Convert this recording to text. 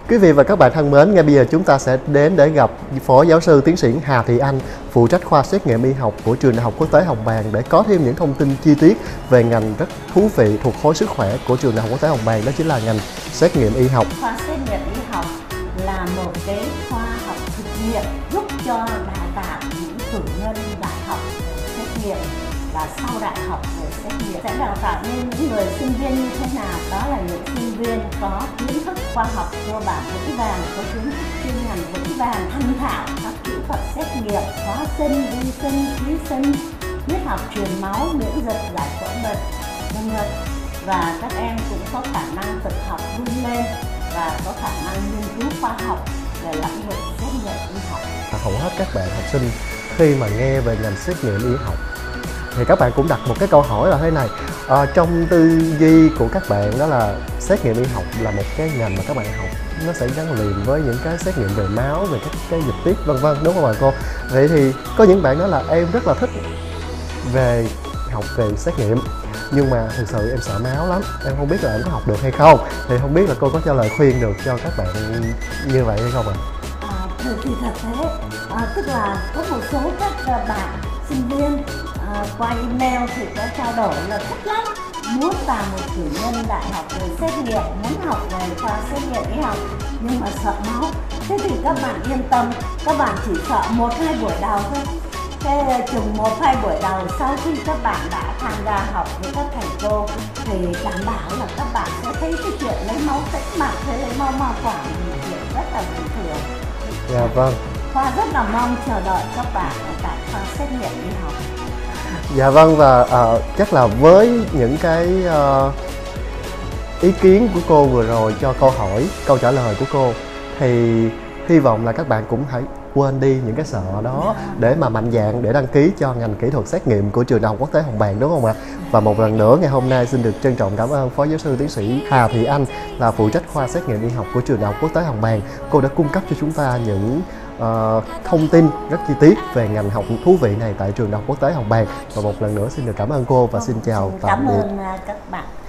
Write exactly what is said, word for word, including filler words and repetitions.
Quý vị và các bạn thân mến, ngay bây giờ chúng ta sẽ đến để gặp Phó Giáo sư Tiến sĩ Hà Thị Anh, phụ trách khoa xét nghiệm y học của Trường Đại học Quốc tế Hồng Bàng để có thêm những thông tin chi tiết về ngành rất thú vị thuộc khối sức khỏe của Trường Đại học Quốc tế Hồng Bàng, đó chính là ngành xét nghiệm y học. Khoa xét nghiệm y học là một cái khoa học thực nghiệm giúp cho đào tạo những cử nhân đại học xét nghiệm và sau đại học về xét nghiệm, sẽ đào tạo nên những người sinh viên như thế nào. Đó là những sinh viên có kiến thức khoa học cơ bản vững vàng, có kiến thức chuyên ngành vững vàng, thông thạo các kỹ thuật xét nghiệm, hóa sinh, vi sinh, ký sinh, huyết học truyền máu, miễn dịch, giải phẫu bệnh, vân vân. Và các em cũng có khả năng thực học vươn lên và có khả năng nghiên cứu khoa học về lĩnh vực xét nghiệm y học. Hầu hết các bạn học sinh khi mà nghe về ngành xét nghiệm y học thì các bạn cũng đặt một cái câu hỏi là thế này, à, trong tư duy của các bạn đó là xét nghiệm y học là một cái ngành mà các bạn học nó sẽ gắn liền với những cái xét nghiệm về máu, về các cái dịch tiết vân vân, đúng không bà cô? Vậy thì có những bạn nói là em rất là thích về học về xét nghiệm, nhưng mà thực sự em sợ máu lắm, em không biết là em có học được hay không, thì không biết là cô có cho lời khuyên được cho các bạn như vậy hay không ạ? À, thì, thì thật thế, à, tức là có một số các bạn sinh viên à, qua email thì có trao đổi là thích lắm, muốn vào một cử nhân đại học về xét nghiệm, muốn học về khoa xét nghiệm y học nhưng mà sợ máu. Thế thì các bạn yên tâm, các bạn chỉ sợ một hai buổi đầu thôi. Thế chừng một hai buổi đầu sau khi các bạn đã tham gia học với các thầy cô thì đảm bảo là các bạn sẽ thấy cái chuyện lấy máu tĩnh mạch hay lấy máu mao quản là chuyện rất là bình thường. Dạ vâng. Khoa rất là mong chờ đợi các bạn ở tại khoa xét nghiệm y học. Dạ vâng, và uh, chắc là với những cái uh, ý kiến của cô vừa rồi cho câu hỏi, câu trả lời của cô thì hy vọng là các bạn cũng hãy quên đi những cái sợ đó để mà mạnh dạn để đăng ký cho ngành kỹ thuật xét nghiệm của Trường Đại học Quốc tế Hồng Bàng, đúng không ạ? Và một lần nữa ngày hôm nay xin được trân trọng cảm ơn Phó Giáo sư Tiến sĩ Hà Thị Anh là phụ trách khoa xét nghiệm y học của Trường Đại học Quốc tế Hồng Bàng. Cô đã cung cấp cho chúng ta những uh, thông tin rất chi tiết về ngành học thú vị này tại Trường Đại học Quốc tế Hồng Bàng. Và một lần nữa xin được cảm ơn cô và xin chào tạm biệt. Cảm ơn các bạn.